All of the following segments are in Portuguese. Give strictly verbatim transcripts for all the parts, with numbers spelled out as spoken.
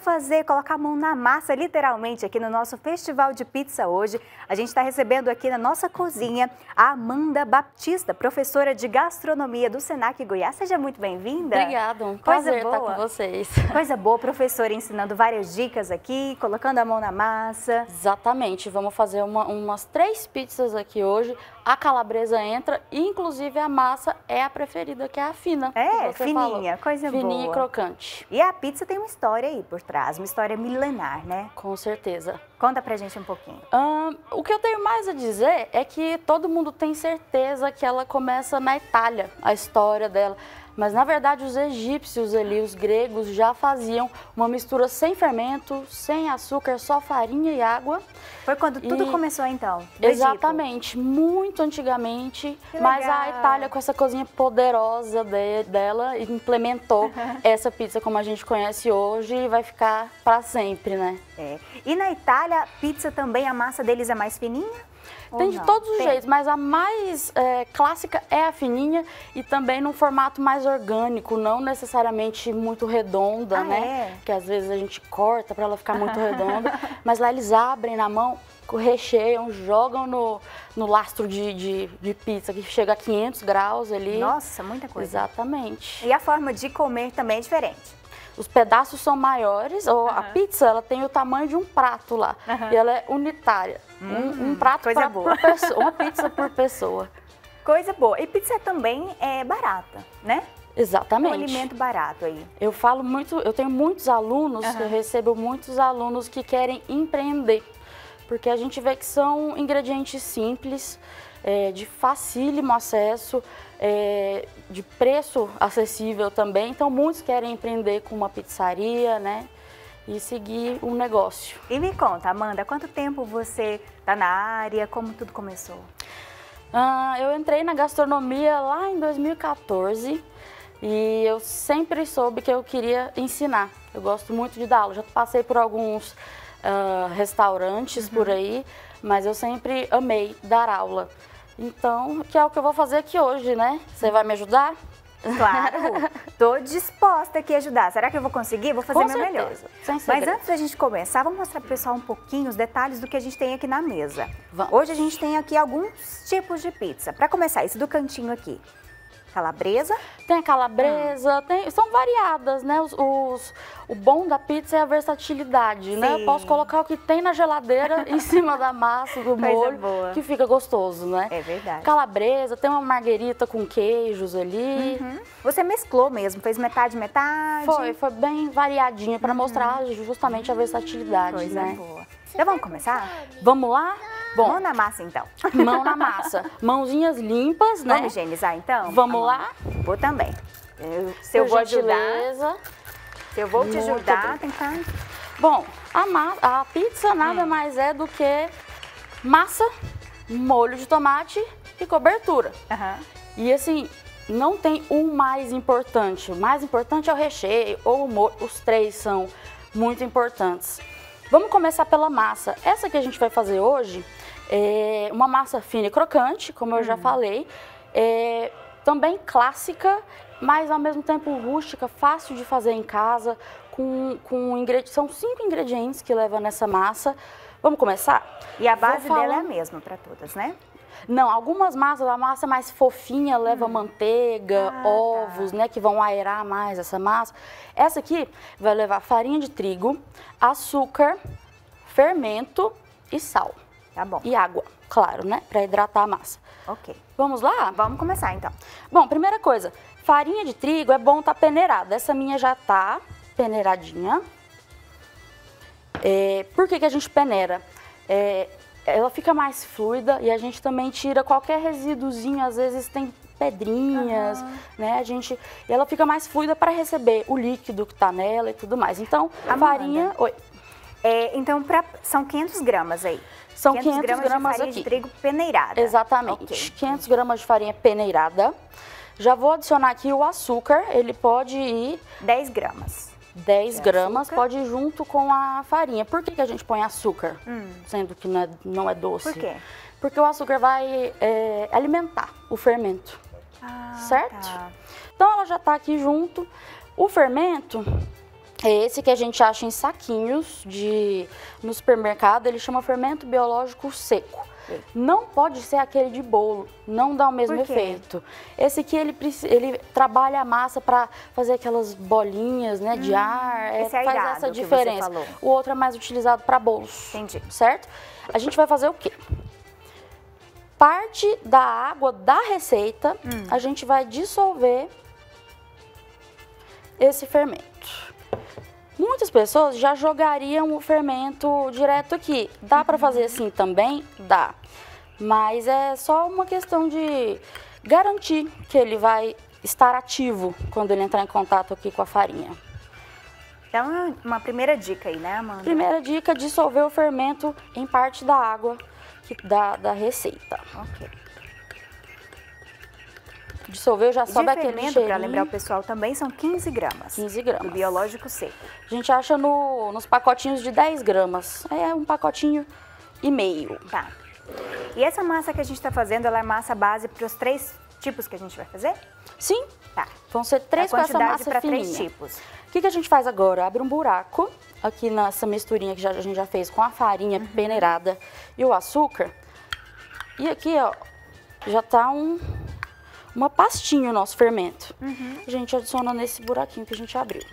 fazer, colocar a mão na massa, literalmente, aqui no nosso Festival de Pizza hoje. A gente está recebendo aqui na nossa cozinha a Amanda Baptista, professora de gastronomia do Senac Goiás. Seja muito bem-vinda. Obrigada, um Coisa prazer boa. estar com vocês. Coisa boa, professora, ensinando várias dicas aqui, colocando a mão na massa. Exatamente, vamos fazer uma, umas três pizzas aqui hoje. A calabresa entra e, inclusive, a massa é a preferida, que é a fina. É, você fininha, falou. coisa boa. Fininha e crocante. E a pizza tem uma história aí por trás, uma história milenar, né? Com certeza. Conta pra gente um pouquinho. Hum, o que eu tenho mais a dizer é que todo mundo tem certeza que ela começa na Itália, a história dela. Mas, na verdade, os egípcios ali, os gregos, já faziam uma mistura sem fermento, sem açúcar, só farinha e água. Foi quando tudo E... começou, então? Do Exatamente, Egito. Muito antigamente. Que mas legal. a Itália, com essa cozinha poderosa de, dela, implementou essa pizza como a gente conhece hoje e vai ficar para sempre, né? É. E na Itália, pizza também, a massa deles é mais fininha? Tem de todos os jeitos, mas a mais é, clássica é a fininha e também num formato mais orgânico, não necessariamente muito redonda, ah, né? É? Que às vezes a gente corta para ela ficar muito redonda, mas lá eles abrem na mão, recheiam, jogam no, no lastro de, de, de pizza, que chega a quinhentos graus ali. Nossa, muita coisa. Exatamente. E a forma de comer também é diferente? Os pedaços são maiores, ou Uhum. a pizza ela tem o tamanho de um prato lá, Uhum. e ela é unitária. Hum, um, um prato coisa pra, boa. por pessoa, uma pizza por pessoa. Coisa boa. E pizza também é barata, né? Exatamente. É um alimento barato aí. Eu falo muito, eu tenho muitos alunos, Uhum. eu recebo muitos alunos que querem empreender, porque a gente vê que são ingredientes simples, é, de facílimo acesso, é, de preço acessível também, então muitos querem empreender com uma pizzaria, né, e seguir um negócio. E me conta, Amanda, quanto tempo você está na área, como tudo começou? Ah, eu entrei na gastronomia lá em dois mil e quatorze e eu sempre soube que eu queria ensinar. Eu gosto muito de dar aula, já passei por alguns ah, restaurantes Uhum. por aí, mas eu sempre amei dar aula. Então, que é o que eu vou fazer aqui hoje, né? Você vai me ajudar? Claro, tô disposta aqui a ajudar. Será que eu vou conseguir? Vou fazer Com meu certeza, melhor. sem Mas segredo. antes da gente começar, vamos mostrar pro pessoal um pouquinho os detalhes do que a gente tem aqui na mesa. Vamos. Hoje a gente tem aqui alguns tipos de pizza. Para começar, esse do cantinho aqui. Calabresa. Tem a calabresa, tem, são variadas, né? Os, os- o bom da pizza é a versatilidade, né? Sim. Eu posso colocar o que tem na geladeira em cima da massa, do Coisa molho, boa. que fica gostoso, né? É verdade. Calabresa, tem uma marguerita com queijos ali. Uhum. Você mesclou mesmo, fez metade, metade? Foi, foi bem variadinho para mostrar justamente a versatilidade, Coisa né? boa. Então vamos começar? Vamos lá? Bom, Mão na massa então. mão na massa, mãozinhas limpas, né? Vamos higienizar então? Vamos Amanda? lá? Vou também. Eu- se eu Por vou ajudar, gentileza. se eu vou te Muito ajudar, bem. tem que estar... Bom, a, ma- a pizza Hum. nada mais é do que massa, molho de tomate e cobertura. Aham. E assim, não tem um mais importante. O mais importante é o recheio ou o molho. Os três são muito importantes. Vamos começar pela massa. Essa que a gente vai fazer hoje é uma massa fina e crocante, como eu já falei. É também clássica, mas ao mesmo tempo rústica, fácil de fazer em casa. Com, com ingredi- São cinco ingredientes que levam nessa massa. Vamos começar? E a Vou base dela é a falando- mesma para todas, né? Não, algumas massas, a massa mais fofinha leva manteiga, Ah, ovos, tá. né, que vão aerar mais essa massa. Essa aqui vai levar farinha de trigo, açúcar, fermento e sal. Tá bom. E água, claro, né, para hidratar a massa. Ok. Vamos lá? Vamos começar então. Bom, primeira coisa, farinha de trigo é bom estar peneirada. Essa minha já tá peneiradinha. É, por que que a gente peneira? É, ela fica mais fluida e a gente também tira qualquer resíduozinho, às vezes tem pedrinhas, Aham. né? A gente, e ela fica mais fluida para receber o líquido que tá nela e tudo mais. Então, a Amanda. farinha, oi, É, então, pra, são quinhentos gramas aí. são quinhentos gramas, gramas de farinha aqui. de trigo peneirada. Exatamente, Ok. quinhentos gramas de farinha peneirada. Já vou adicionar aqui o açúcar, ele pode ir dez gramas. dez De gramas, açúcar. pode ir junto com a farinha. Por que que a gente põe açúcar, Hum. sendo que não é, não é doce? Por quê? Porque o açúcar vai é, alimentar o fermento, Ah, certo? tá. Então ela já está aqui junto. O fermento, é esse que a gente acha em saquinhos de, no supermercado, ele chama fermento biológico seco. Não pode ser aquele de bolo, não dá o mesmo efeito. Esse aqui, ele, ele trabalha a massa para fazer aquelas bolinhas, né, de hum, ar, é, faz essa diferença. O outro é mais utilizado para bolos. Entendi. Certo? A gente vai fazer o quê? Parte da água da receita, hum. a gente vai dissolver esse fermento. Muitas pessoas já jogariam o fermento direto aqui. Dá uhum. para fazer assim também? Dá. Mas é só uma questão de garantir que ele vai estar ativo quando ele entrar em contato aqui com a farinha. Então, uma primeira dica aí, né, Amanda? Primeira dica, dissolver o fermento em parte da água da, da receita. Ok. Dissolveu, já sobe aquele cheirinho. Para lembrar o pessoal também, são quinze gramas. quinze gramas. Do biológico seco. A gente acha no, nos pacotinhos de dez gramas. É um pacotinho e meio. Tá. E essa massa que a gente está fazendo, ela é massa base para os três tipos que a gente vai fazer? Sim. Tá. Vão ser três com essa massa para fininha. três tipos. O que, que a gente faz agora? Abre um buraco aqui nessa misturinha que já, a gente já fez com a farinha uhum. peneirada e o açúcar. E aqui, ó, já tá um... uma pastinha o nosso fermento. Uhum. A gente adiciona nesse buraquinho que a gente abriu.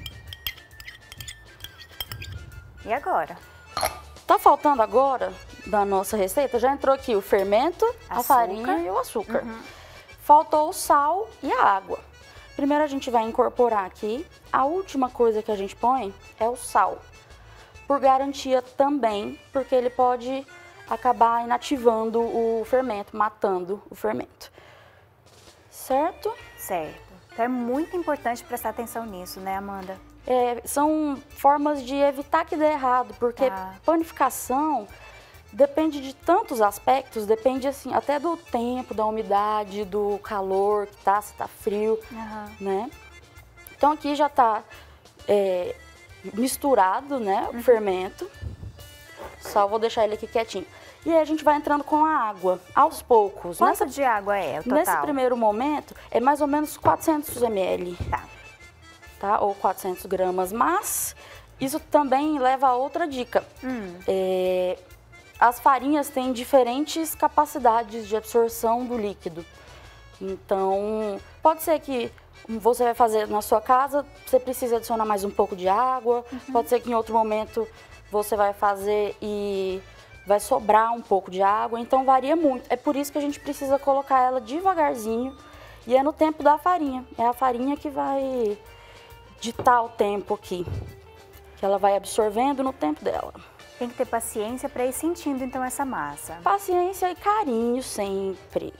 E agora? Tá faltando agora, da nossa receita, já entrou aqui o fermento, açúcar. A farinha e o açúcar. Uhum. Faltou o sal e a água. Primeiro a gente vai incorporar aqui. A última coisa que a gente põe é o sal. Por garantia também, porque ele pode acabar inativando o fermento, matando o fermento. Certo? Certo. Então é muito importante prestar atenção nisso, né, Amanda? É, são formas de evitar que dê errado, porque tá. panificação depende de tantos aspectos, depende assim, até do tempo, da umidade, do calor que tá, se tá frio, uhum. né? Então aqui já tá é, misturado, né, o uhum. fermento. Só vou deixar ele aqui quietinho. E aí a gente vai entrando com a água, aos poucos. Quanto Nessa, de água é o total? Nesse primeiro momento, é mais ou menos quatrocentos mililitros. Tá. Tá? Ou quatrocentos gramas. Mas isso também leva a outra dica. Hum. É, as farinhas têm diferentes capacidades de absorção do líquido. Então, pode ser que você vai fazer na sua casa, você precisa adicionar mais um pouco de água. Uhum. Pode ser que em outro momento você vai fazer e vai sobrar um pouco de água, então varia muito. É por isso que a gente precisa colocar ela devagarzinho e é no tempo da farinha. É a farinha que vai ditar o tempo aqui, que ela vai absorvendo no tempo dela. Tem que ter paciência para ir sentindo então essa massa. Paciência e carinho sempre.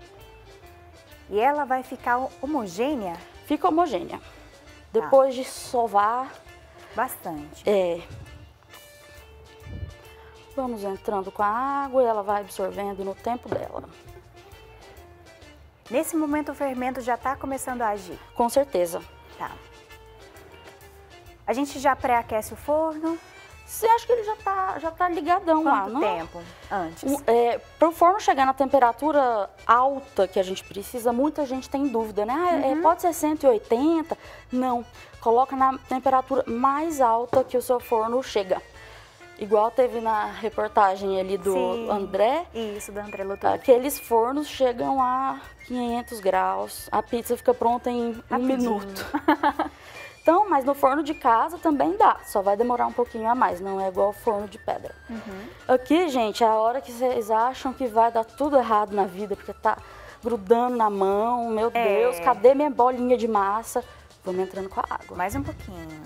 E ela vai ficar homogênea? Fica homogênea. Depois ah. de sovar... Bastante. É... Vamos entrando com a água e ela vai absorvendo no tempo dela. Nesse momento o fermento já está começando a agir? Com certeza. Tá. A gente já pré-aquece o forno? Você acha que ele já está já tá ligadão Quanto lá, não? Quanto tempo antes? Um, é, para o forno chegar na temperatura alta que a gente precisa, muita gente tem dúvida, né? Ah, uhum. é, pode ser cento e oitenta? Não. Coloca na temperatura mais alta que o seu forno chega. Igual teve na reportagem ali do Sim, André. Isso, do André Lotto. Aqueles fornos chegam a quinhentos graus. A pizza fica pronta em Rapidinho. um minuto. Então, mas no forno de casa também dá. Só vai demorar um pouquinho a mais, não é igual forno de pedra. Uhum. Aqui, gente, é a hora que vocês acham que vai dar tudo errado na vida, porque tá grudando na mão. Meu é. Deus, cadê minha bolinha de massa? Vamos entrando com a água. Mais um pouquinho.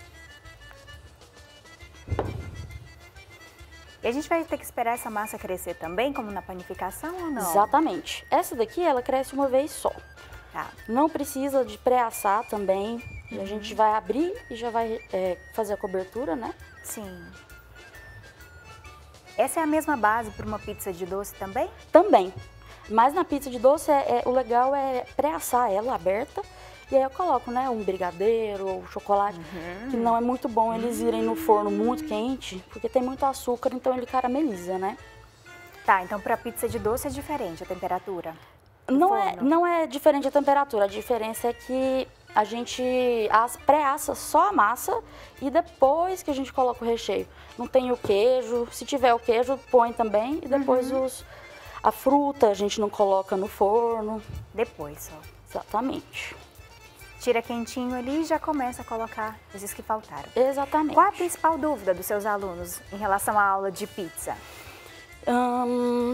E a gente vai ter que esperar essa massa crescer também, como na panificação ou não? Exatamente. Essa daqui, ela cresce uma vez só. Tá. Não precisa de pré-assar também. Uhum. A gente vai abrir e já vai é, fazer a cobertura, né? Sim. Essa é a mesma base para uma pizza de doce também? Também. Mas na pizza de doce, é, é, o legal é pré-assar ela aberta. E aí eu coloco, né, um brigadeiro ou chocolate, uhum. que não é muito bom eles irem no forno muito quente, porque tem muito açúcar, então ele carameliza, né? Tá, então para pizza de doce é diferente a temperatura? Não é, não é diferente a temperatura, a diferença é que a gente pré-assa só a massa e depois que a gente coloca o recheio. Não tem o queijo, se tiver o queijo, põe também e depois uhum. os, a fruta a gente não coloca no forno. Depois só. Exatamente. Tira quentinho ali e já começa a colocar esses que faltaram. Exatamente. Qual a principal dúvida dos seus alunos em relação à aula de pizza? Hum,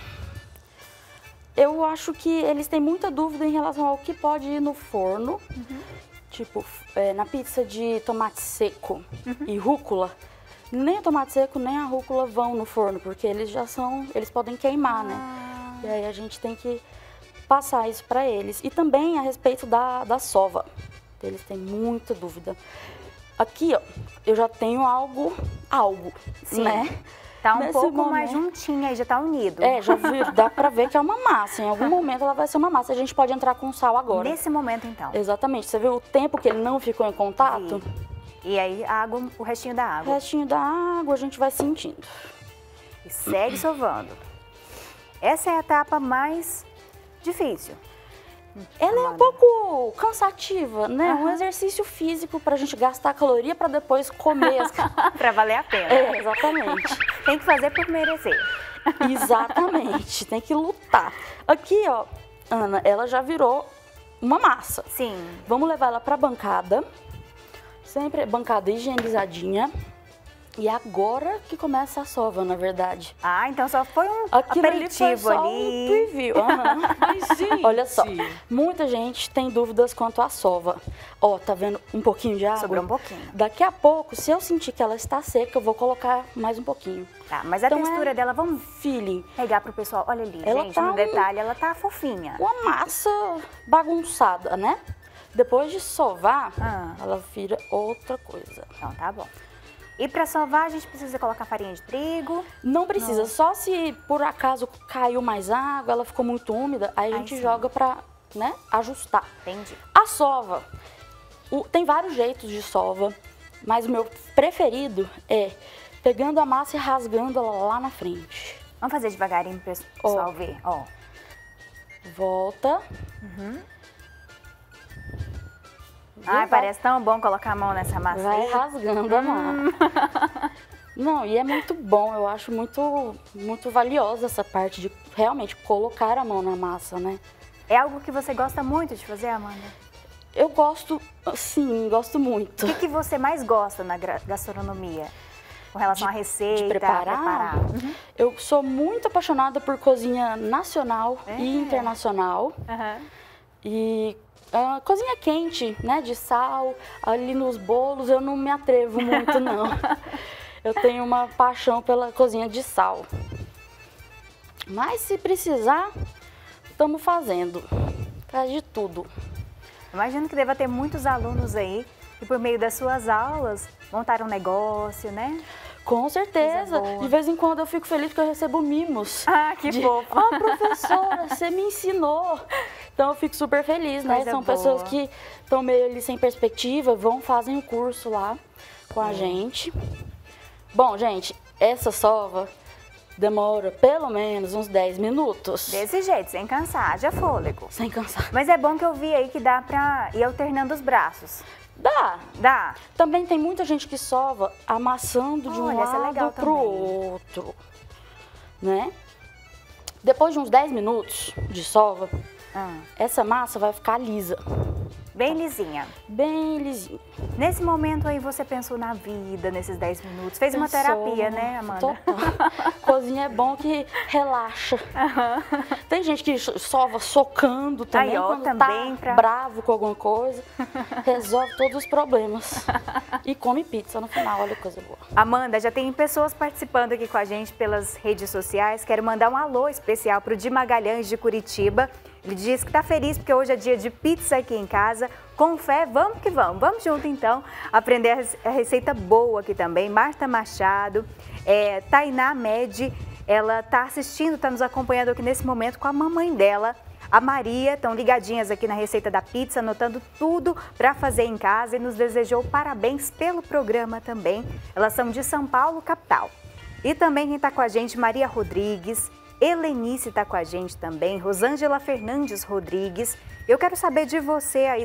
eu acho que eles têm muita dúvida em relação ao que pode ir no forno. Uhum. Tipo, é, na pizza de tomate seco uhum. e rúcula, nem o tomate seco nem a rúcula vão no forno, porque eles já são, eles podem queimar, ah. né? E aí a gente tem que passar isso para eles. E também a respeito da, da sova. Eles têm muita dúvida. Aqui, ó, eu já tenho algo, algo, Sim. né? Tá um Nesse pouco momento, mais juntinha aí, já tá unido. É, já vi, dá pra ver que é uma massa. Em algum momento ela vai ser uma massa. A gente pode entrar com sal agora. Nesse momento, então. Exatamente. Você viu o tempo que ele não ficou em contato? Vi. E aí, a água, o restinho da água. O restinho da água a gente vai sentindo. E segue sovando. Essa é a etapa mais difícil. Ela é um pouco cansativa, né? Uhum. Um exercício físico pra gente gastar caloria pra depois comer. As... Pra valer a pena. É, exatamente. Tem que fazer por merecer. Exatamente, tem que lutar. Aqui, ó, Ana, ela já virou uma massa. Sim. Vamos levar ela pra bancada. Sempre bancada higienizadinha. E agora que começa a sova, na verdade. Ah, então só foi um Aquilo aperitivo ali. Foi só ali. Um preview. Uhum. Mas, gente. Olha só, muita gente tem dúvidas quanto à sova. Ó, tá vendo um pouquinho de água? Sobrou um pouquinho. Daqui a pouco, se eu sentir que ela está seca, eu vou colocar mais um pouquinho. Tá, mas a então textura é dela, vamos feeling. pegar pro pessoal. Olha ali, ela gente, tá no um... detalhe, ela tá fofinha. Uma massa bagunçada, né? Depois de sovar, ah. ela vira outra coisa. Então, tá bom. E para sovar, a gente precisa colocar farinha de trigo? Não precisa, Não. só se por acaso caiu mais água, ela ficou muito úmida, aí a gente Ai, joga para, né, ajustar. Entendi. A sova, o, tem vários jeitos de sova, mas o meu preferido é pegando a massa e rasgando ela lá na frente. Vamos fazer devagarinho para o pessoal Ó. ver, ó. Volta. Uhum. Ai, parece tão bom colocar a mão nessa massa Vai aí. rasgando hum. a mão. Não, e é muito bom, eu acho muito, muito valiosa essa parte de realmente colocar a mão na massa, né? É algo que você gosta muito de fazer, Amanda? Eu gosto, sim, gosto muito. O que, que você mais gosta na gastronomia? Com relação de, à receita, de preparar? preparar. Uhum. Eu sou muito apaixonada por cozinha nacional é. e internacional. Uhum. E... Uh, cozinha quente, né, de sal, ali nos bolos eu não me atrevo muito não. Eu tenho uma paixão pela cozinha de sal. Mas se precisar, estamos fazendo. Faz de tudo. Imagino que deva ter muitos alunos aí que por meio das suas aulas montaram um negócio, né? Com certeza. De vez em quando eu fico feliz porque eu recebo mimos. Ah, que de, fofo. Ah, professora, você me ensinou. Então eu fico super feliz, né? Coisa São boa. pessoas que estão meio ali sem perspectiva, vão, fazem o curso lá com a é. gente. Bom, gente, essa sova demora pelo menos uns dez minutos. Desse jeito, sem cansar, haja fôlego. Sem cansar. Mas é bom que eu vi aí que dá pra ir alternando os braços. Dá. Dá. Também tem muita gente que sova amassando de um Olha, lado é legal pro também. outro, né? Depois de uns dez minutos de sova, hum. essa massa vai ficar lisa. Bem lisinha. Bem lisinha. Nesse momento aí você pensou na vida, nesses dez minutos. Fez Pensou, uma terapia, né, Amanda? Total. Cozinha é bom que relaxa. Uhum. Tem gente que sova socando também, aí, ó, quando também tá pra... bravo com alguma coisa. Resolve todos os problemas. E come pizza no final, olha que coisa boa. Amanda, já tem pessoas participando aqui com a gente pelas redes sociais. Quero mandar um alô especial pro Di Magalhães de Curitiba. Ele diz que está feliz porque hoje é dia de pizza aqui em casa. Com fé, vamos que vamos. Vamos junto, então, aprender a receita boa aqui também. Marta Machado, é, Tainá Med, ela está assistindo, está nos acompanhando aqui nesse momento com a mamãe dela, a Maria. Estão ligadinhas aqui na receita da pizza, anotando tudo para fazer em casa e nos desejou parabéns pelo programa também. Elas são de São Paulo, capital. E também quem está com a gente, Maria Rodrigues, Helenice está com a gente também, Rosângela Fernandes Rodrigues. Eu quero saber de você aí da,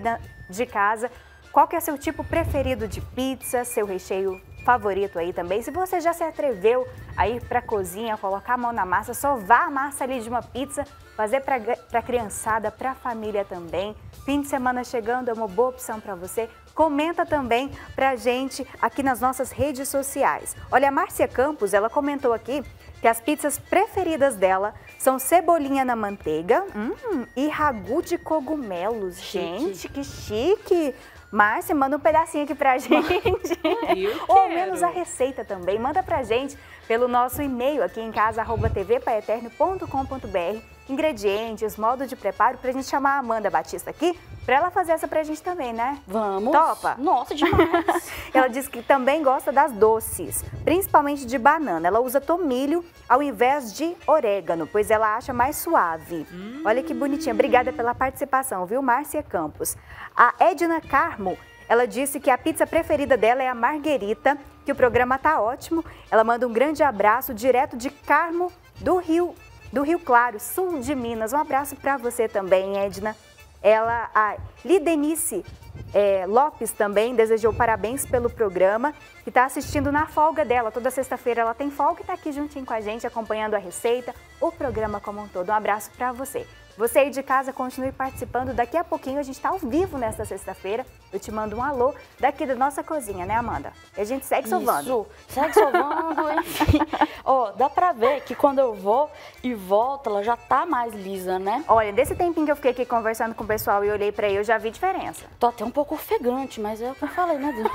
de casa. Qual que é seu tipo preferido de pizza, seu recheio favorito aí também? Se você já se atreveu a ir para a cozinha, colocar a mão na massa, sovar a massa ali de uma pizza, fazer para a criançada, para a família também. Fim de semana chegando é uma boa opção para você. Comenta também pra gente aqui nas nossas redes sociais. Olha, a Márcia Campos, ela comentou aqui que as pizzas preferidas dela são cebolinha na manteiga hum, e ragu de cogumelos. Chique. Gente, que chique! Márcia, manda um pedacinho aqui pra gente. Eu Ou ao quero. menos a receita também. Manda pra gente pelo nosso e-mail aqui em casa, arroba t v paeterno ponto com ponto b r. Ingredientes, modo de preparo, pra gente chamar a Amanda Batista aqui, pra ela fazer essa pra gente também, né? Vamos. Topa? Nossa, demais. Ela diz que também gosta das doces, principalmente de banana. Ela usa tomilho ao invés de orégano, pois ela acha mais suave. Hum. Olha que bonitinha. Obrigada pela participação, viu, Márcia Campos? A Edna Carmo, ela disse que a pizza preferida dela é a marguerita, que o programa tá ótimo. Ela manda um grande abraço direto de Carmo, do Rio, do Rio Claro, sul de Minas. Um abraço para você também, Edna. Ela, a Lidenice é, Lopes também desejou parabéns pelo programa, que está assistindo na folga dela. Toda sexta-feira ela tem folga e está aqui juntinho com a gente, acompanhando a receita, o programa como um todo. Um abraço para você. Você aí de casa, continue participando. Daqui a pouquinho a gente está ao vivo nesta sexta-feira. Eu te mando um alô daqui da nossa cozinha, né, Amanda? E a gente segue sovando. Isso, segue sovando, enfim. Ó, dá pra ver que quando eu vou e volto, ela já tá mais lisa, né? Olha, desse tempinho que eu fiquei aqui conversando com o pessoal e olhei pra aí, eu já vi diferença. Tô até um pouco ofegante, mas é o que eu falei, né, Deus?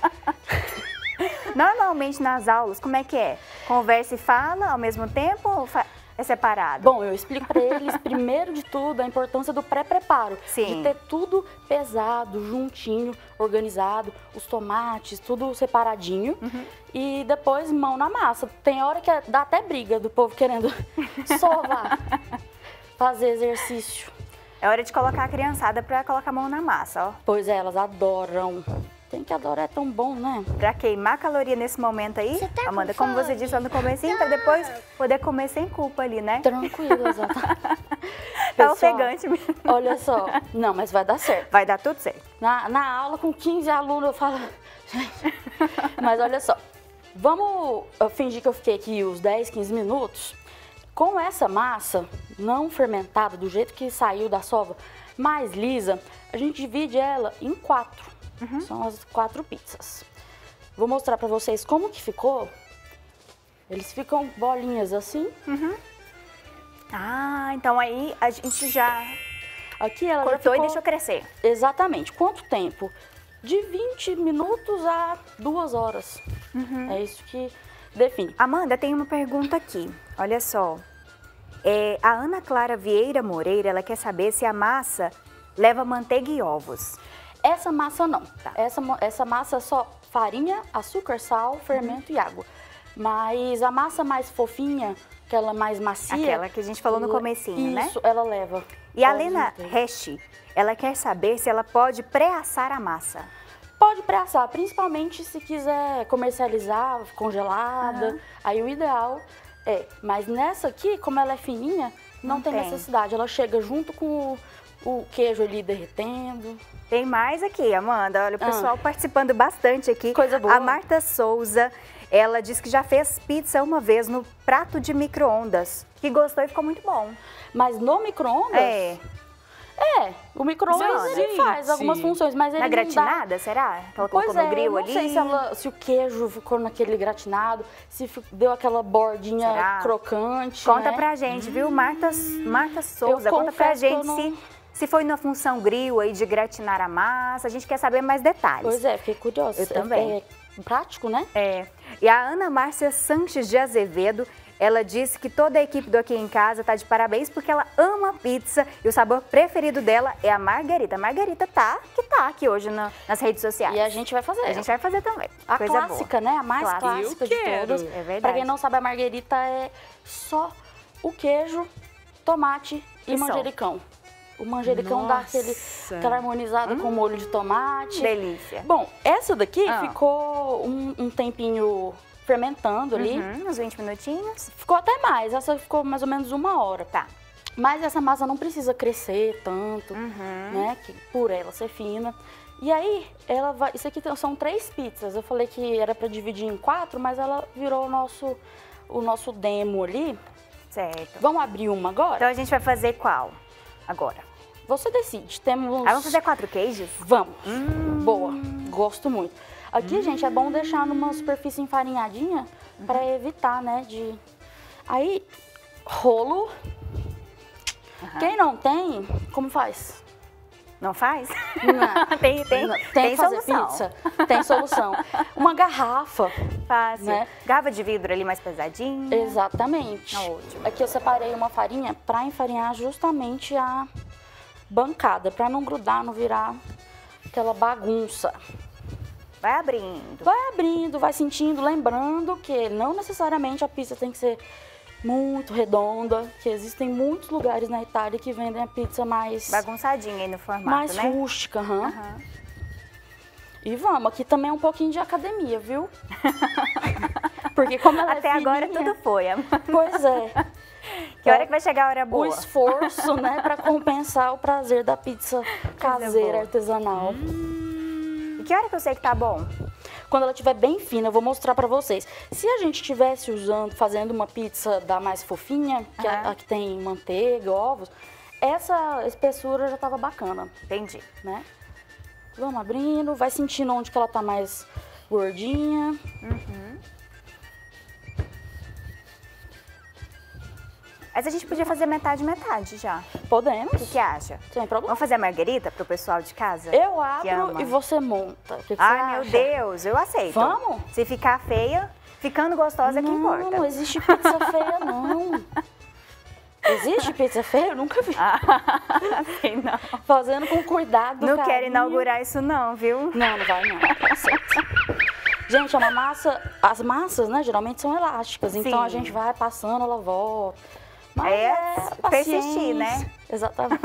Normalmente nas aulas, como é que é? Conversa e fala ao mesmo tempo ou fa... é separado? Bom, eu explico para eles, primeiro de tudo, a importância do pré-preparo. Sim. De ter tudo pesado, juntinho, organizado, os tomates, tudo separadinho. Uhum. E depois mão na massa. Tem hora que dá até briga do povo querendo sovar, fazer exercício. É hora de colocar a criançada para colocar a mão na massa, ó. Pois é, elas adoram. Tem que adorar, é tão bom, né? Pra queimar caloria nesse momento aí, tá, Amanda, como você disse lá no comecinho, pra depois poder comer sem culpa ali, né? Tranquilo, exato. Tá ofegante mesmo. Olha só, não, mas vai dar certo. Vai dar tudo certo. Na, na aula, com quinze alunos, eu falo... Mas olha só, vamos fingir que eu fiquei aqui uns dez, quinze minutos. Com essa massa não fermentada, do jeito que saiu da sova, mais lisa, a gente divide ela em quatro. Uhum. São as quatro pizzas. Vou mostrar pra vocês como que ficou. Eles ficam bolinhas assim. Uhum. Ah, então aí a gente já aqui ela cortou já ficou... e deixou crescer. Exatamente. Quanto tempo? De vinte minutos a duas horas. Uhum. É isso que define. Amanda, tem uma pergunta aqui. Olha só. É, a Ana Clara Vieira Moreira, ela quer saber se a massa leva manteiga e ovos. Essa massa não, tá? Essa, essa massa é só farinha, açúcar, sal, fermento uhum. e água. Mas a massa mais fofinha, aquela mais macia... Aquela que a gente falou no comecinho, isso, né? Isso, ela leva. E a Lena Hesch, ela quer saber se ela pode pré-assar a massa. Pode pré-assar, principalmente se quiser comercializar, congelada. Uhum. Aí o ideal é... Mas nessa aqui, como ela é fininha, não, não tem, tem necessidade. Ela chega junto com o, o queijo ali derretendo... Tem mais aqui, Amanda. Olha, o pessoal ah. participando bastante aqui. Coisa boa. A Marta Souza, ela disse que já fez pizza uma vez no prato de micro-ondas, que gostou e ficou muito bom. Mas no micro-ondas? É. É, o micro-ondas ele faz sim. algumas funções, mas ele Na não gratinada, dá... será? Que ela pois colocou é, no grill eu não ali? sei se, ela, se o queijo ficou naquele gratinado, se deu aquela bordinha será? crocante, Conta né? pra gente, viu? Marta, Marta Souza, conta pra gente não... se... Se foi na função grill aí de gratinar a massa, a gente quer saber mais detalhes. Pois é, fiquei curiosa. Eu também. É prático, né? É. E a Ana Márcia Sanches de Azevedo, ela disse que toda a equipe do Aqui em Casa tá de parabéns porque ela ama pizza e o sabor preferido dela é a margarita. A margarita tá, que tá aqui hoje na, nas redes sociais. E a gente vai fazer. A gente vai fazer também. A Coisa clássica, boa. né? A mais Clássica. clássica de todas. É verdade. Pra quem não sabe, a margarita é só o queijo, tomate e, e manjericão. O manjericão Nossa. dá aquele caramelizado hum. com molho de tomate. Delícia. Bom, essa daqui ah. ficou um, um tempinho fermentando ali. Uhum, uns vinte minutinhos. Ficou até mais, essa ficou mais ou menos uma hora. Tá. Mas essa massa não precisa crescer tanto, Uhum. né? Que, por ela ser fina. E aí, ela vai. Isso aqui são três pizzas. Eu falei que era para dividir em quatro, mas ela virou o nosso, o nosso demo ali. Certo. Vamos abrir uma agora? Então a gente vai fazer qual agora? Você decide. Temos. Ah, vamos fazer quatro queijos? Vamos. Hum. Boa. Gosto muito. Aqui, hum. gente, é bom deixar numa superfície enfarinhadinha uhum. para evitar, né, de... Aí, rolo. Uhum. Quem não tem, como faz? Não faz? Não. tem, tem, não. Tem, tem que fazer solução. pizza. Tem solução. Uma garrafa. Fácil. Né? Garrafa de vidro ali mais pesadinha. Exatamente. Ótimo. Aqui eu separei uma farinha para enfarinhar justamente a bancada, para não grudar, não virar aquela bagunça. Vai abrindo. Vai abrindo, vai sentindo, lembrando que não necessariamente a pizza tem que ser muito redonda, que existem muitos lugares na Itália que vendem a pizza mais... bagunçadinha aí no formato, mais né? Mais rústica, aham. Uhum. Uhum. E vamos, aqui também é um pouquinho de academia, viu? Porque como ela Até é agora fininha, tudo foi, amor. Pois é. Que hora que vai chegar a hora boa? O esforço, né, para compensar o prazer da pizza caseira, artesanal. Hum. E que hora que eu sei que tá bom? Quando ela estiver bem fina, eu vou mostrar pra vocês. Se a gente estivesse usando, fazendo uma pizza da mais fofinha, que uhum. é a que tem manteiga, ovos, essa espessura já tava bacana. Entendi. Né? Vamos abrindo, vai sentindo onde que ela tá mais gordinha. Uhum. Mas a gente podia fazer metade, metade já. Podemos. O que, que acha? Sem problema. Vamos fazer a marguerita pro pessoal de casa? Eu abro e você monta. O que, que Ai, você meu acha? Deus, eu aceito. Vamos? Se ficar feia, ficando gostosa é que importa. Não, não existe pizza feia, não. Existe pizza feia? Eu nunca vi. Ah, sei não. Fazendo com cuidado, Não carinho. quero inaugurar isso não, viu? Não, não vai não. Aceito. Gente, é uma massa... As massas, né, geralmente são elásticas. Sim. Então a gente vai passando, ela volta. Mas é, é persistir, né? Exatamente.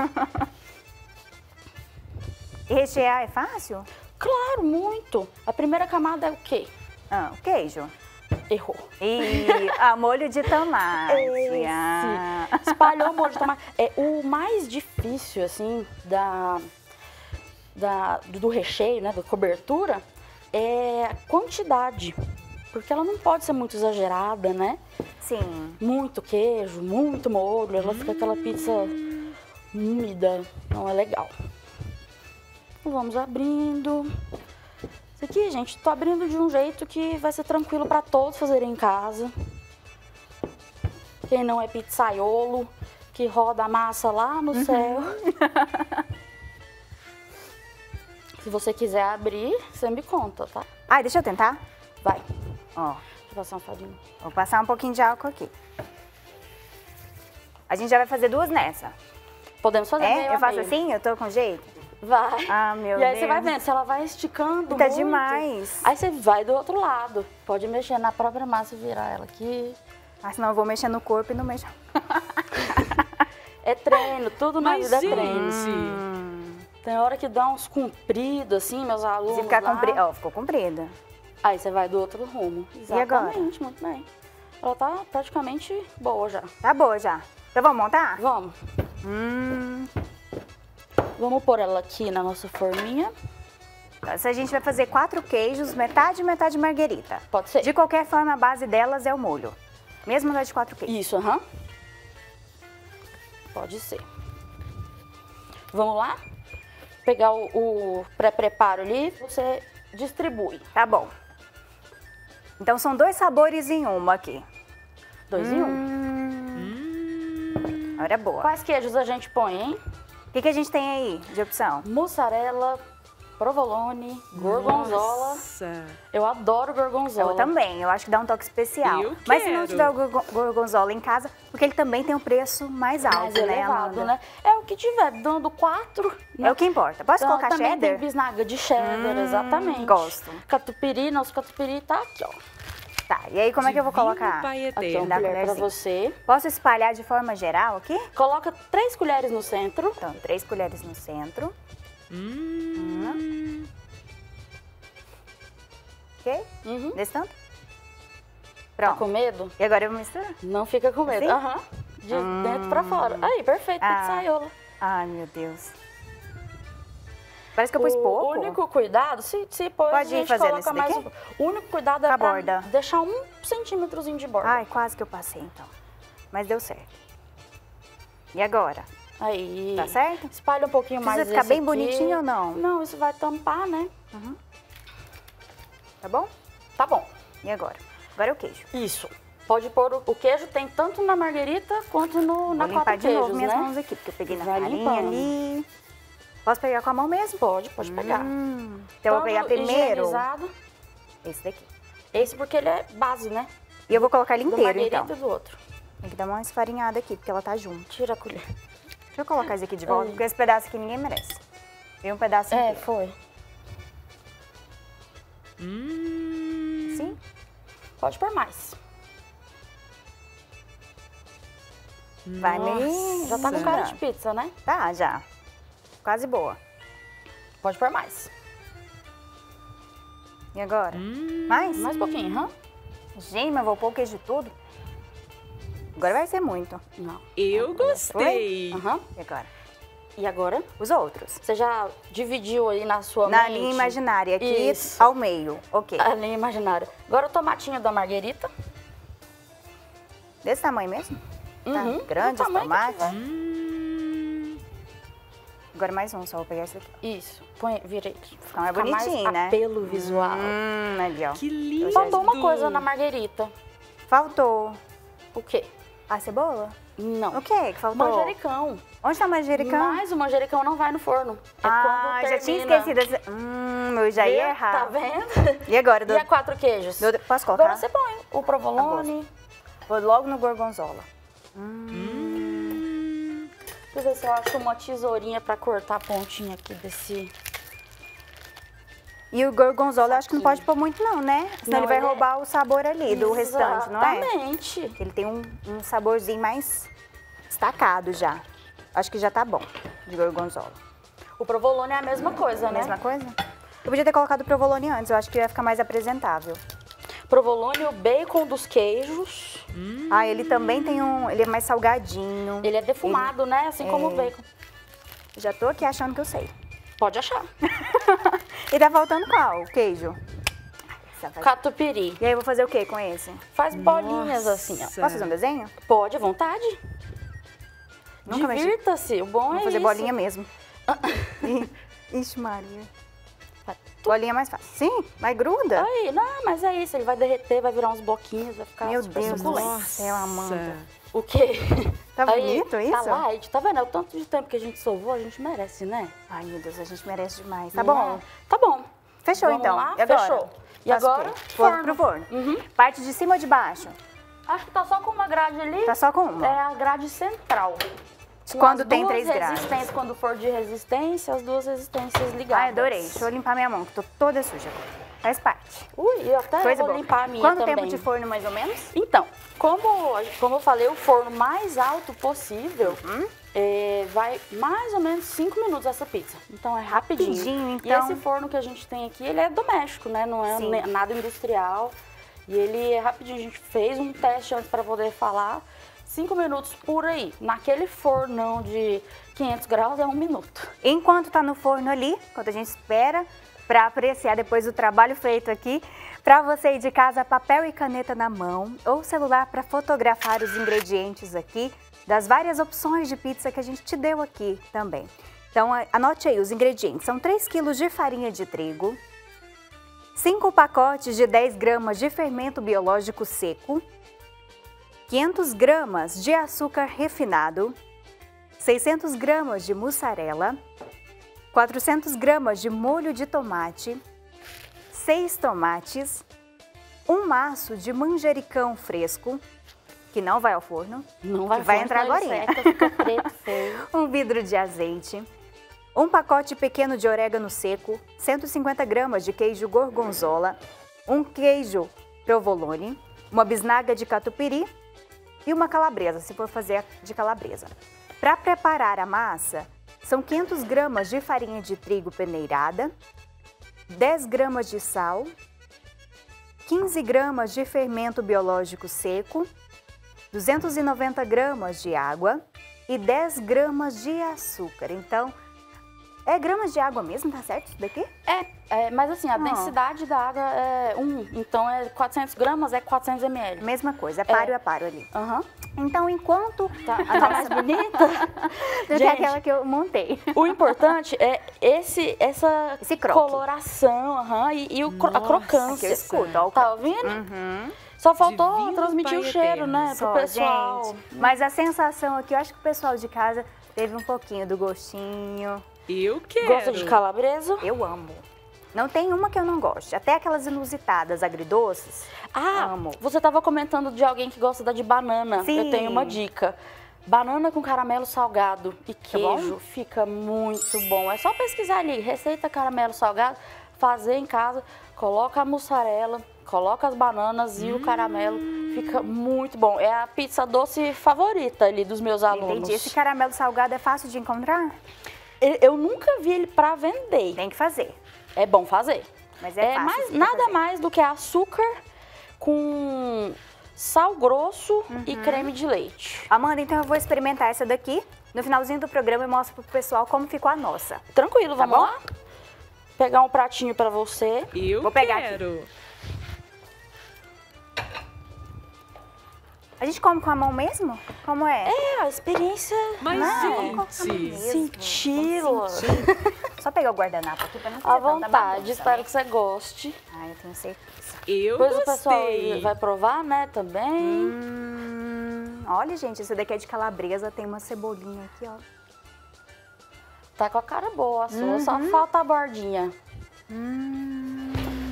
E rechear é fácil? Claro, muito. A primeira camada é o quê? Ah, o queijo. Errou. E a molho de tomate. Esse. Ah. Espalhou o molho de tomate. É o mais difícil, assim, da, da, do recheio, né, da cobertura, é a quantidade. Porque ela não pode ser muito exagerada, né? Sim. Muito queijo, muito molho, ela hum. fica aquela pizza úmida, não é legal. Vamos abrindo. Isso aqui, gente, tô abrindo de um jeito que vai ser tranquilo para todos fazerem em casa. Quem não é pizzaiolo, que roda a massa lá no uhum. céu. Se você quiser abrir, você me conta, tá? Ai, deixa eu tentar. Vai. Ó. Deixa eu passar uma farinha. Vou passar um pouquinho de álcool aqui. A gente já vai fazer duas nessa. Podemos fazer. É? Eu faço assim? Eu tô com jeito? Vai. Ah, meu Deus. E aí Deus. Você vai vendo, se ela vai esticando Tá muito, demais. Aí você vai do outro lado. Pode mexer na própria massa e virar ela aqui. Ah, senão eu vou mexer no corpo e não mexo. É treino, tudo na Mas, vida gente. é treino. Hum. Tem hora que dá uns compridos, assim, meus alunos Se ficar lá. comprido, ó, ficou comprida. Aí você vai do outro rumo. Exatamente, e agora? Muito bem. Ela tá praticamente boa já. Tá boa já. Então vamos montar? Vamos. Hum. Vamos pôr ela aqui na nossa forminha. Se a gente vai fazer quatro queijos, metade e metade marguerita. Pode ser. De qualquer forma, a base delas é o molho. Mesmo na de quatro queijos. Isso, aham. Uhum. Pode ser. Vamos lá? Pegar o, o pré-preparo ali, você distribui. Tá bom. Então são dois sabores em uma aqui. Dois hum. em um? Hum. Hora boa. Quais queijos a gente põe, hein? O que, que a gente tem aí de opção? Mussarela, provolone, gorgonzola. Nossa. Eu adoro gorgonzola. Eu também, eu acho que dá um toque especial. Eu Mas quero. se não tiver o gorgonzola em casa, porque ele também tem um preço mais alto, mais né, elevado, Amanda? né? É o que tiver, dando quatro. Né? É o que importa. Posso Então, colocar também cheddar? tem bisnaga de cheddar, Hum, exatamente. gosto. Catupiry, nosso catupiry tá aqui, ó. Tá, e aí como é que eu vou colocar? Aqui, uma Dá colher pra colherzinha. você. Posso espalhar de forma geral aqui? Coloca três colheres no centro. Então, três colheres no centro. Hum. Hum. Ok? Uhum. Desse tanto? Tá Pronto. com medo? E agora eu vou misturar? Não fica com medo. Assim? Aham. De Hum. dentro pra fora. Aí, perfeito, Ah. pizzaiola. Ai, meu Deus. Parece que eu pus o pouco. O único cuidado, se, se pôr, a Pode ir gente fazendo coloca esse mais daqui? um. O único cuidado é Com a pra borda. deixar um centímetrozinho de borda. Ai, quase que eu passei, então. Mas deu certo. E agora? Aí. Tá certo? Espalha um pouquinho Precisa mais ficar esse bem aqui. bonitinho ou não? Não, isso vai tampar, né? Tá bom? Tá bom. E agora? Agora é o queijo. Isso. Pode pôr o, o queijo, tem tanto na marguerita quanto no, na Vou limpar quatro de queijos, novo minhas né? mãos aqui, porque eu peguei na Vai farinha limpando. ali. Posso pegar com a mão mesmo? Pode, pode pegar. Hum, então eu vou Todo pegar primeiro higienizado. esse daqui. Esse porque ele é base, né? E eu vou colocar ele Do inteiro, marguerita então. e do outro. Tem que dar uma esfarinhada aqui, porque ela tá junto. Tira a colher. Deixa eu colocar esse aqui de volta, Aí. porque esse pedaço aqui ninguém merece. Tem um pedaço É, inteiro. foi. Hum. Sim? Pode pôr mais. Vai me... Já tá com cara de pizza, né? Tá, já. Quase boa. Pode pôr mais. E agora? Hum. Mais? Mais um pouquinho, hã? Gente, mas vou pôr o queijo tudo? Agora vai ser muito. Não. Eu gostei. Aham. E agora? E agora? Os outros. Você já dividiu aí na sua Na mente? linha imaginária, aqui Isso. ao meio. Ok. A linha imaginária. Agora o tomatinho da marguerita. Desse tamanho mesmo? Uhum. Tá grande Do esse tamanho que tomate? tiver. Hum. Agora mais um, só vou pegar esse aqui. Isso. Põe, vira aí. Fica mais Fica bonitinho, mais né? apelo visual. Hum, ali, ó. Que lindo. Faltou uma coisa na marguerita. Faltou. O quê? A cebola? Não. O que que faltou? Manjericão. Onde tá o manjericão? Mas o manjericão não vai no forno. É ah, quando já tinha termina. esquecido. Esse... Hum, eu já ia Viu? errar. Tá vendo? E agora? Do... E a quatro queijos? do- Posso colocar? Agora você põe o provolone. Vou logo no gorgonzola. Hum. Deixa eu ver se eu acho uma tesourinha pra cortar a pontinha aqui desse... E o gorgonzola eu acho que não pode pôr muito não, né? Senão Não, ele vai ele é- roubar o sabor ali do restante, não é? Exatamente. Ele tem um, um saborzinho mais destacado já. Acho que já tá bom, de gorgonzola. O provolone é a mesma coisa, né? Mesma coisa? Eu podia ter colocado o provolone antes, eu acho que ia ficar mais apresentável. Provolone, o bacon dos queijos. Ah, ele também tem um... Ele é mais salgadinho. Ele é defumado, né? Assim como o bacon. Já tô aqui achando que eu sei. Pode achar. E tá faltando qual? O queijo? Essa faz- Catupiry. E aí eu vou fazer o que com esse? Faz bolinhas assim, ó. Nossa. Posso fazer um desenho? Pode, à vontade. Nunca mexi. Divirta-se. O bom Vou é fazer isso. bolinha mesmo. Ih, Ixi, Maria. Bolinha mais fácil. Sim, mas gruda. Aí, não, mas é isso. Ele vai derreter, vai virar uns bloquinhos, vai ficar Meu super Deus do suculento. céu, Amanda. O quê? Tá Aí, bonito isso? Tá light. Tá vendo? É o tanto de tempo que a gente sovou, a gente merece, né? Ai, meu Deus, a gente merece demais. Tá Não bom? é? Tá bom. Fechou Vamos então. lá? E agora? Fechou. E Faço o agora, quê? Vou forno. pro forno. Uhum. Parte de cima ou de baixo? Acho que tá só com uma grade ali. Tá só com uma. É a grade central. Com Quando as tem duas três grades. resistências, quando for de resistência, as duas resistências ligadas. Ai, adorei. Deixa eu limpar minha mão, que tô toda suja. Faz parte. Ui, eu até Coisa vou boa. limpar a minha Quanto também. tempo de forno, mais ou menos? Então, como, como eu falei, o forno mais alto possível, Hum? é, vai mais ou menos cinco minutos essa pizza. Então é rapidinho. Rapidinho, E então. esse forno que a gente tem aqui, ele é doméstico, né? Não é Sim. ne- nada industrial. E ele é rapidinho. A gente fez um teste antes para poder falar. Cinco minutos por aí. Naquele fornão de quinhentos graus é um minuto. Enquanto tá no forno ali, enquanto a gente espera para apreciar depois do trabalho feito aqui, para você ir de casa, papel e caneta na mão ou celular para fotografar os ingredientes aqui das várias opções de pizza que a gente te deu aqui também. Então, a- anote aí os ingredientes. São três quilos de farinha de trigo, cinco pacotes de dez gramas de fermento biológico seco, quinhentas gramas de açúcar refinado, seiscentas gramas de mussarela, quatrocentas gramas de molho de tomate, seis tomates, um maço de manjericão fresco, que não vai ao forno, Não vai, Que vai forno, entrar senão ele agorinha. seca, fica preto, feio. um vidro de azeite, um pacote pequeno de orégano seco, cento e cinquenta gramas de queijo gorgonzola, um queijo provolone, uma bisnaga de catupiry e uma calabresa, se for fazer de calabresa. Para preparar a massa, são quinhentas gramas de farinha de trigo peneirada, dez gramas de sal, quinze gramas de fermento biológico seco, duzentos e noventa gramas de água e dez gramas de açúcar. Então, é gramas de água mesmo, tá certo isso daqui? É, é mas assim, a Ah. densidade da água é um, então é quatrocentos gramas, é quatrocentos mililitros. Mesma coisa, é páreo a páreo ali. Aham. Então, enquanto Tá, a tá mais bonita? do que Gente, aquela que eu montei. o importante é esse, essa Esse croque. coloração, aham, e, e o cro- a Nossa, Aqui eu crocância. escuto, ó, o Tá ouvindo? Uhum. Só faltou Divino transmitir o Pai cheiro, Eterno. né, Só, pro pessoal. gente. Mas a sensação aqui, eu acho que o pessoal de casa teve um pouquinho do gostinho. Eu quero. Gosta de calabresa? Eu amo. Não tem uma que eu não goste. Até aquelas inusitadas, agridoces. Ah, Amo. você estava comentando de alguém que gosta da de banana. Sim. Eu tenho uma dica. Banana com caramelo salgado e bom? queijo fica muito bom. É só pesquisar ali, receita caramelo salgado, fazer em casa, coloca a mussarela, coloca as bananas e o caramelo, fica muito bom. É a pizza doce favorita ali dos meus alunos. Entendi. Esse caramelo salgado é fácil de encontrar? Eu- Eu nunca vi ele para vender. Tem que fazer. É bom fazer. Mas é, É fácil mais, de nada fazer. mais do que açúcar com sal grosso Uhum. e creme de leite. Amanda, então eu vou experimentar essa daqui. No finalzinho do programa eu mostro pro pessoal como ficou a nossa. Tranquilo, Tá vamos bom? lá? Pegar um pratinho para você. Eu Vou pegar aqui. quero. A gente come com a mão mesmo? Como é? É, a experiência, Mas, né? gente, Senti-lo. Só pegar o guardanapo aqui pra não fazer À tanta vontade, bagunça, espero né? que você goste. Ai, eu tenho certeza. eu Depois o pessoal gostei. vai provar, né, também. Hum, olha, gente, esse daqui é de calabresa. Tem uma cebolinha aqui, ó. Tá com a cara boa a sua, Uhum. só falta a bordinha. Hum,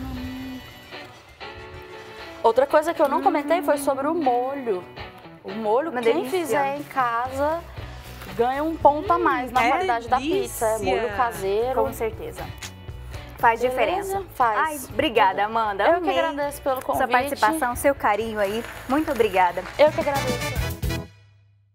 Outra coisa que eu não comentei foi sobre o molho. O molho, Uma quem delícia. fizer em casa ganha um ponto a mais na é qualidade da pizza. É molho delícia. caseiro. com certeza. Faz Beleza? diferença. Faz. Ai, obrigada, Amanda. Eu que Amei agradeço pelo convite. sua participação, seu carinho aí. Muito obrigada. Eu que agradeço.